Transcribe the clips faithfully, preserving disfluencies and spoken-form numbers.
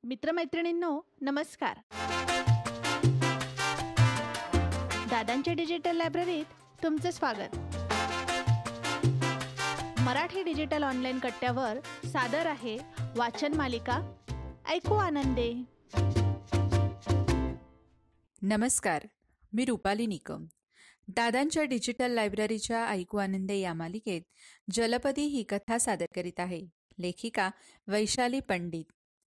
मित्रमैत्रिणींनो नमस्कार. दादांच्या डिजिटल लायब्ररीत तुमचे स्वागत. मराठी डिजिटल ऑनलाईन कट्ट्यावर सादर आहे वाचन मालिका ऐकू आनंदे. नमस्कार, मी रुपाली निकम. दादांच्या डिजिटल लायब्ररीच्या ऐकू आनंदे या मालिकेत जलपदी ही कथा सादर करीत आहे. लेखिका वैशाली पंडित.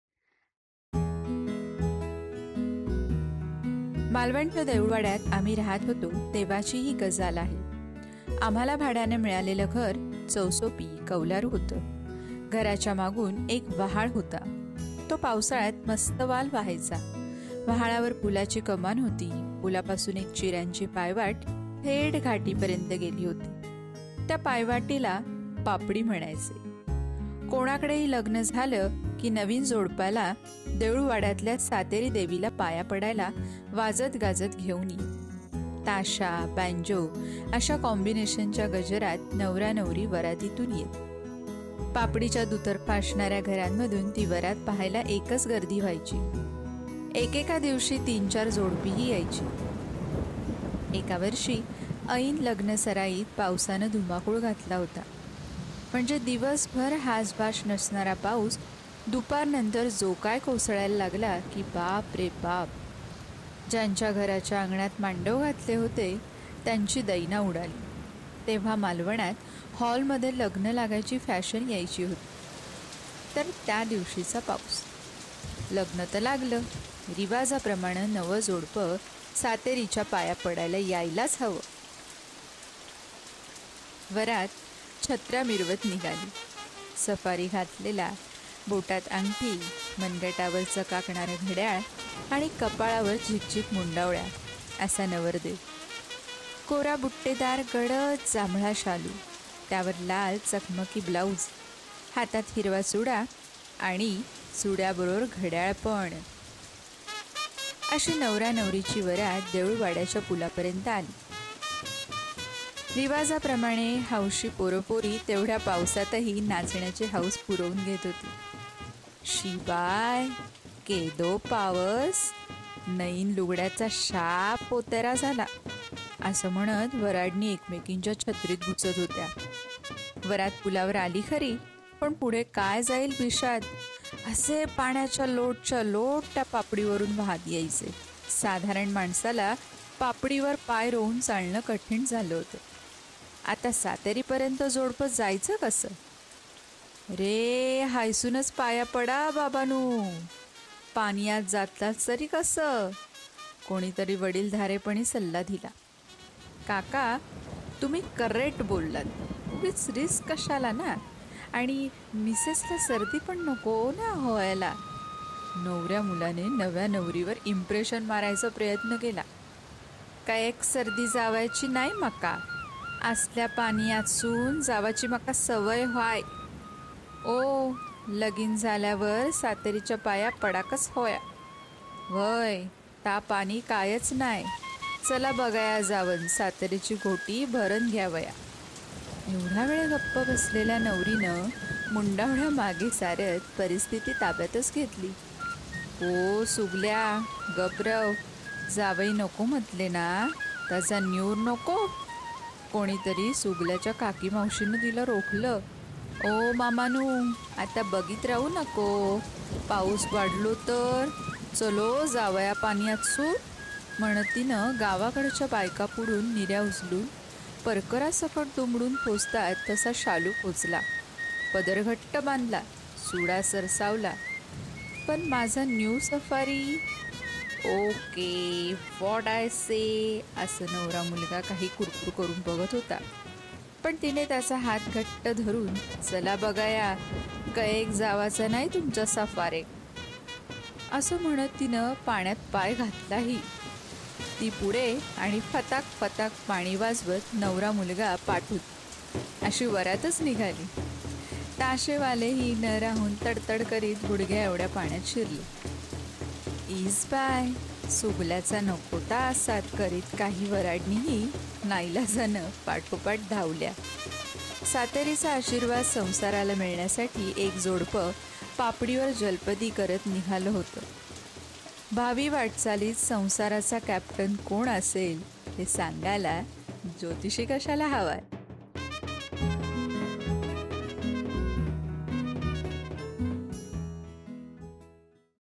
मालवणच्या देऊळवाड्यात आम्ही राहत होतो तेव्हाची ही गजाल आहे. आम्हाला भाड्याने मिळालेलं घर चौसोपी कौलारू होतं. घराच्या मागून एक वहाळ होता. तो पावसाळ्यात मस्त वाल व्हायचा. वहाळावर पुलाची कमान होती. पुलापासून एक चिऱ्यांची पायवाट थेट घाटीपर्यंत गेली होती. त्या पायवाटीला पापडी म्हणायचे. कोणाकडेही लग्न झालं की नवीन जोडप्याला देऊळवाड्यातल्या सातेरी देवीला पाया पडायला वाजत गाजत घेऊन ये. ताशा बँजो अशा कॉम्बिनेशनच्या गजरात नवरा नवरी वरातीतून येत. पापडीच्या दुतर्फा असणाऱ्या घरांमधून ती वरात पाहायला एकच गर्दी व्हायची. एकेका दिवशी तीन चार जोडपीही यायची. एका वर्षी ऐन लग्न सराईत पावसानं धुमाकूळ घातला होता. म्हणजे दिवसभर हासभास नसणारा पाऊस दुपारनंतर जो काय कोसळायला लागला की बाप रे बाप. ज्यांच्या घराच्या अंगणात मांडव घातले होते त्यांची दैना उडाली. तेव्हा मालवणात हॉलमध्ये लग्न लागायची फॅशन यायची होती. तर त्या दिवशीचा पाऊस. लग्न तर लागलं. रिवाजाप्रमाणे नवं जोडपं सातेरीच्या पाया पडायला यायलाच हवं. वरात छत्र्या मिरवत निघाली. सफारी घातलेला, बोटात अंगठी, मनगटावर चकाकणारं घड्याळ आणि कपाळावर झिकझिक मुंडावळ्या असा नवरदेव. कोरा बुट्टेदार गडद जांभळा शालू, त्यावर लाल चकमकी ब्लाऊज, हातात हिरवा चुडा आणि चुड्याबरोबर घड्याळ पण. अशी नवरा नवरीची वरात देऊळवाड्याच्या पुलापर्यंत आली. रिवाजाप्रमाणे हौशी पोरपोरी तेवढ्या पावसातही नाचण्याची हौस पुरवून घेत होती. शिवाय केदो पावस, नईन लुगड्याचा शाप पोतेरा झाला असं म्हणत वराडणी एकमेकींच्या छत्रीत घुसत होत्या. वरात पुलावर आली खरी, पण पुढे काय जाईल भिशात. असे पाण्याच्या लोटच्या लोट त्या पापडीवरून वाहत यायचे. साधारण माणसाला पापडीवर पाय रोवून चालणं कठीण झालं होतं. आता सातेरीपर्यंत जोडपं जायचं कसं? रे हायसूनच पाया पडा बाबानू, पाण्यात जातलाच तरी कसं? कोणीतरी वडीलधारेपणी सल्ला दिला. काका तुम्ही करेक्ट बोललात. उगीच रिस्क कशाला ना, आणि मिसेसला सर्दी पण नको ना व्हायला. नवऱ्या मुलाने नव्या नवरीवर इम्प्रेशन मारायचा प्रयत्न केला. काय एक सर्दी जावायची नाही मका, असल्या पाण्यातून जावाची मका सवय व्हाय. ओ लगीन झाल्यावर सातेरीच्या पाया पडाकच होया. वय ता पाणी कायच नाही. चला बघाया जावन सातेरीची घोटी भरण घ्यावया. एवढा वेळ गप्प बसलेल्या नवरीनं मुंडावळ्या मागे सारत परिस्थिती ताब्यातच घेतली. ओ सुगल्या गपरव, जावई नको म्हटले ना, त्याचा न्यूर नको. कोणीतरी सुगल्याच्या काकी मावशीनं तिला रोखलं. ओ मामानू आता बघित राहू नको, पाऊस वाढलो तर. चलो जावया पाण्यात सू म्हणत तिनं गावाकडच्या बायका पुढून निर्या उचलून परकरा सकट दुमडून पोचतात तसा शालू पोचला. पदर घट्ट बांधला, सुडा सरसावला. पण माझा new safari okay what I say असं नवरा मुलगा काही कुरकुर करून बघत होता. पण तिने त्याचा हात घट्ट धरून चला बघाया, कैक जावाचा नाही तुमचा सफारे असं म्हणत तिनं पाण्यात पाय घातलाही. ती पुढे आणि फताक फताक पाणी वाजवत नवरा मुलगा पाठवत अशी वरातच निघाली. ताशेवालेही न राहून तडतड करीत गुडघ्या एवढ्या पाण्यात शिरले. इज बाय सुगल्याचा नकोता असात करीत काही वराडणीही नाईलाजानं पाठोपाठ धावल्या. सातेरीचा आशीर्वाद संसाराला मिळण्यासाठी एक जोडपं पापडीवर जलपदी करत निघालं होतं. भावी वाटचालीत संसाराचा कॅप्टन कोण असेल हे सांगायला ज्योतिषी कशाला हवाय.